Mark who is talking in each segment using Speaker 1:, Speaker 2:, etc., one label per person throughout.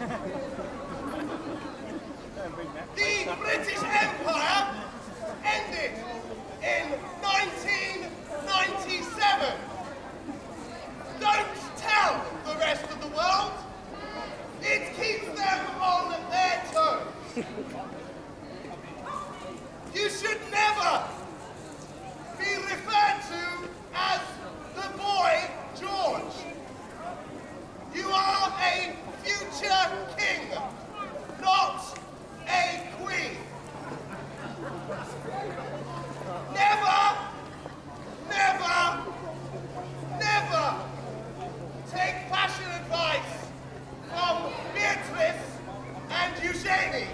Speaker 1: The British Empire ended in 1997. Don't tell the rest of the world. It keeps them on their toes. You should never be referred to as the boy George. You are a future king, not a queen. Never, never, never take fashion advice from Beatrice and Eugenie.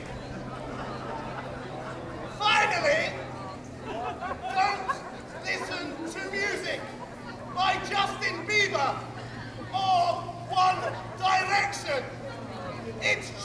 Speaker 1: Finally, don't listen to music by Justin Bieber or One Direction. It's